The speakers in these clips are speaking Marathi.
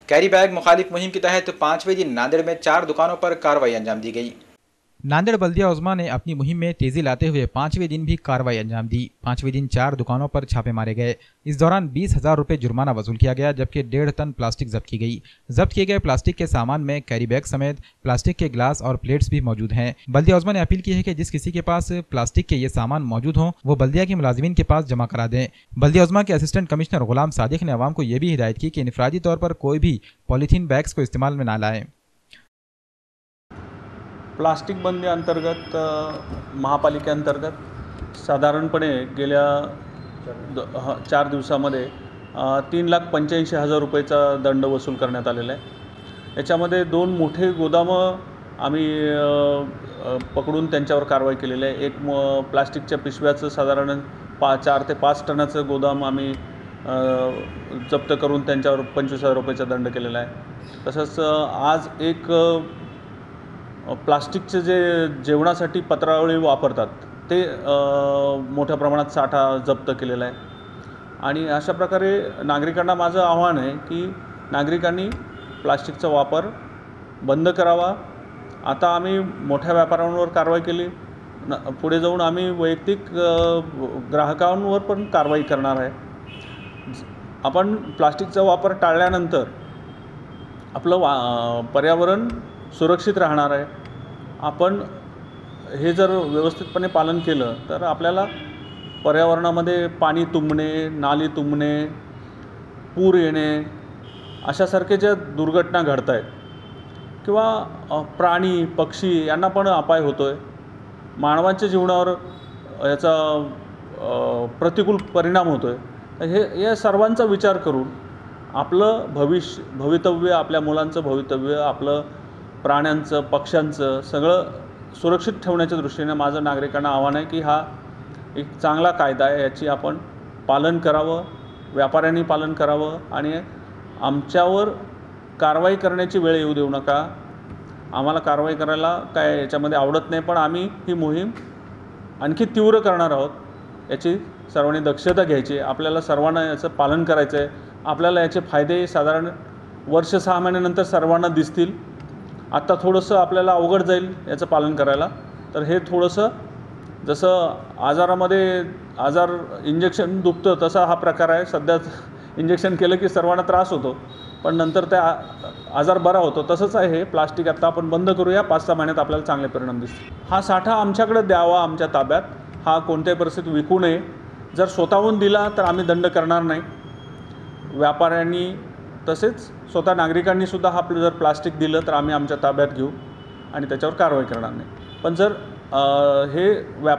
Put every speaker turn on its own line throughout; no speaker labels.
कैरी बैग मुखालिफ मुहिम के तहत 5वें दिन नांदेड़ में 4 दुकानों पर कार्रवाई अंजाम दी गई। नांदेड़ बल्दिया उज़्मा ने अपनी मुहिम में तेजी लाते हुए 5वें दिन भी कार्रवाई अंजाम दी। 5वें दिन 4 दुकानों पर छापे मारे गए। इस दौरान 20,000 रुपये जुर्माना वसूल किया गया, जबकि 1.5 टन प्लास्टिक जब्त की गई। जब्त किए गए प्लास्टिक के सामान में कैरी बैग समेत प्लास्टिक के गिलास और प्लेट्स भी मौजूद हैं। बल्दिया उज़्मा ने अपील की है कि जिस किसी के पास प्लास्टिक के ये सामान मौजूद हों वो बल्दिया के मुलाजिमीन के पास जमा करा दें। बल्दिया उज़्मा के असिस्टेंट कमिश्नर गुलाम सादिक ने अवाम को यह भी हिदायत की कि इनफरादी तौर पर कोई भी पॉलीथीन बैग्स को इस्तेमाल में ना लाएं।
प्लास्टिक बंदी अंतर्गत महापालिकेअंतर्गत साधारणपणे गेल्या 4 दिवसामध्ये 3,85,000 रुपयेचा दंड वसूल करण्यात आलेला आहे। याच्यामध्ये 2 मोठे गोदामं आम्ही पकडून त्यांच्यावर कारवाई केलेली आहे। एक प्लास्टिकच्या पिशव्याचं साधारण 4 ते 5 टनाचं गोदाम आम्ही जप्त करून त्यांच्यावर 25,000 रुपयेचा दंड केलेला आहे। तसंच आज एक प्लास्टिकचे जे जेवणासाठी पत्रावळी वापरतात ते मोठ्या प्रमाणात साठा जप्त केलेला आहे। आणि अशा प्रकारे नागरिकांना माझं आव्हान आहे की नागरिकांनी प्लास्टिकचा वापर बंद करावा। आता आम्ही मोठ्या व्यापाऱ्यांवर कारवाई केली, पुढे जाऊन आम्ही वैयक्तिक ग्राहकांवर पण कारवाई करणार आहे। आपण प्लास्टिकचा वापर टाळल्यानंतर आपलं पर्यावरण सुरक्षित राहणार आहे। आपण हे जर व्यवस्थितपणे पालन केलं तर आपल्याला पर्यावरणामध्ये पाणी तुंबणे, नाली तुंबणे, पूर येणे अशासारखे ज्या दुर्घटना घडत आहेत किंवा प्राणी पक्षी यांना पण अपाय होतोय, मानवाच्या जीवनावर याचा प्रतिकूल परिणाम होतोय। हे या सर्वांचा विचार करून आपलं भवितव्य, आपल्या मुलांचं भवितव्य, आपलं प्राण्यांचं पक्ष्यांचं सगळं सुरक्षित ठेवण्याच्या दृष्टीने माझं नागरिकांना आव्हान आहे की हा एक चांगला कायदा आहे, याची आपण पालन करावं, व्यापाऱ्यांनी पालन करावं आणि आमच्यावर कारवाई करण्याची वेळ येऊ देऊ नका। आम्हाला कारवाई करायला काय याच्यामध्ये आवडत नाही, पण आम्ही ही मोहीम आणखी तीव्र करणार आहोत। याची सर्वांनी दक्षता घ्यायची, आपल्याला सर्वांना याचं पालन करायचं आहे। आपल्याला याचे फायदे साधारण वर्ष 6 महिन्यानंतर सर्वांना दिसतील। आता थोडंसं आपल्याला अवघड जाईल याचं पालन करायला। तर हे थोडंसं जसं आजार इंजेक्शन दुखतं तसा हा प्रकार आहे। सध्या इंजेक्शन केलं की सर्वांना त्रास होतो, पण नंतर त्या आजार बरा होतो। तसंच आहे हे प्लास्टिक। आता आपण बंद करूया, 5-6 महिन्यात आपल्याला चांगले परिणाम दिसतील। हा साठा आमच्याकडे द्यावा, आमच्या ताब्यात। हा कोणत्याही परिस्थितीत विकू नये। जर स्वतःहून दिला तर आम्ही दंड करणार नाही। व्यापाऱ्यांनी तसेच स्वतः नागरिकांनी सुद्धा आपलं जर प्लास्टिक दिलं तर आम्ही आमच्या ताब्यात घेऊ आणि त्याच्यावर कारवाई करणार नाही। पण जर हे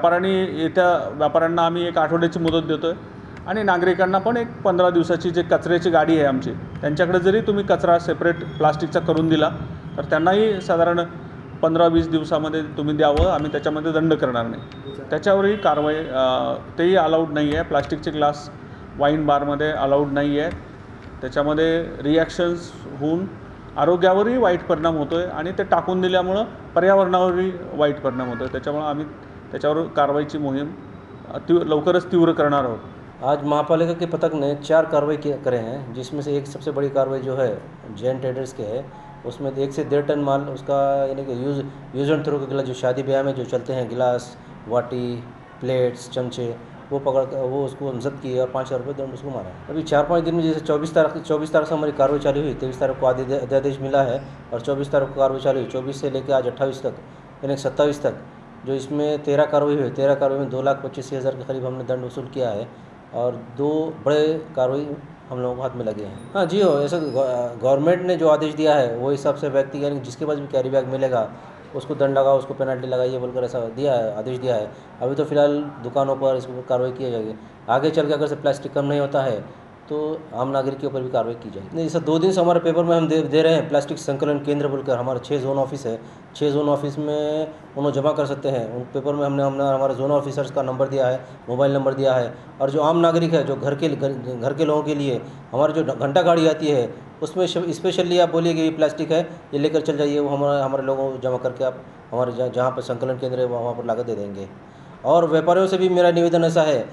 व्यापाऱ्यांना आम्ही 1 आठवड्याची मुदत देतोय आणि नागरिकांना पण एक 15 दिवसाची जे कचऱ्याची गाडी आहे आमची, त्यांच्याकडे जरी तुम्ही कचरा सेपरेट प्लास्टिकचा करून दिला तर त्यांनाही साधारण 15-20 दिवसामध्ये तुम्ही द्यावं। आम्ही त्याच्यामध्ये दंड करणार नाही। त्याच्यावरही कारवाई तेही अलाउड नाही आहे। प्लास्टिकचे ग्लास वाईन बारमध्ये अलाउड नाही आहे। त्याच्यामध्ये रिॲक्शन्स होऊन आरोग्यावरही वाईट परिणाम होतोय आणि ते टाकून दिल्यामुळं पर्यावरणावरही वाईट परिणाम होतोय। त्याच्यामुळे आम्ही त्याच्यावर कारवाईची मोहीम लवकरच तीव्र करणार आहोत।
आज महापालिका के पथक ने 4 कार्रवाई करे हैं, जिसमें से एक सबसे बड़ी कार्रवाई जो है जैन ट्रेडर्स के है। उसमें 1 से 1.5 टन माल उसका यानी कि यूज एंड थ्रो के गिलास जो शादी ब्याह में जो चलते हैं, गिलास, वाटी, प्लेट्स, चमचे, वो पकड़ कर वो उसको जब्त किए और 5,000 रुपये दंड उसको मारा। अभी 4-5 दिन में जैसे 24 तारीख से हमारी कार्रवाई चालू हुई, 23 तारीख को अध्यादेश मिला है और 24 तारीख को कार्रवाई चालू हुई। 24 से लेकर आज 28 तक यानी 27 तक जो इसमें 13 कार्रवाई हुई, 13 कार्रवाई में 2,85,000 के करीब हमने दंड वसूल किया है और 2 बड़े कार्रवाई हम लोगों को हाथ में लगे हैं। हाँ जी, हो ऐसा गवर्नमेंट ने जो आदेश दिया है वो हिसाब से व्यक्ति यानी जिसके पास भी कैरी बैग मिलेगा उसको दंड लगाओ, उसको पेनल्टी लगाइए बोलकर ऐसा दिया है, आदेश दिया है। अभी तो फिलहाल दुकानों पर इसको कार्रवाई की जाएगी। आगे चल के अगर से प्लास्टिक कम नहीं होता है तो आम नागरिक के ऊपर भी कार्रवाई की जाएगी। नहीं, जैसे 2 दिन से हमारे पेपर में हम दे रहे हैं प्लास्टिक संकलन केंद्र बोलकर। हमारे 6 जोन ऑफिस है। 6 जोन ऑफिस में उन्होंने जमा कर सकते हैं। उन पेपर में हमने हमारे जोन ऑफिसर्स का नंबर दिया है, मोबाइल नंबर दिया है। और जो आम नागरिक है, जो घर के लोगों के लिए हमारी जो घंटा गाड़ी आती है उसमें स्पेशली आप बोलिए कि ये प्लास्टिक है, ये लेकर चल जाइए, वो हमारे लोगों को जमा करके आप हमारे जहाँ पर संकलन केंद्र है वहाँ पर लाकर दे देंगे। और व्यापारियों से भी मेरा निवेदन ऐसा है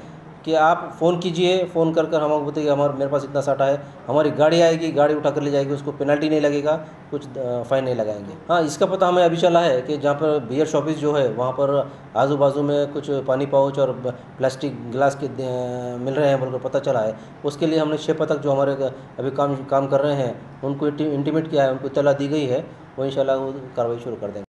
कि आप फ़ोन कीजिए, फ़ोन कर कर हमको बताइए हमारे मेरे पास इतना साटा है, हमारी गाड़ी आएगी, गाड़ी उठा कर ले जाएगी, उसको पेनल्टी नहीं लगेगा, कुछ फ़ाइन नहीं लगाएंगे। हाँ, इसका पता हमें अभी चला है कि जहाँ पर बियर शॉपिस जो है वहाँ पर आजू बाजू में कुछ पानी पाउच और प्लास्टिक गिलास के मिल रहे हैं बोलकर पता चला है। उसके लिए हमने 6 पथक जो हमारे अभी काम कर रहे हैं उनको इंटीमेट किया है, उनको इत्तला दी गई है, वो इंशाल्लाह वो कार्रवाई शुरू कर देंगे।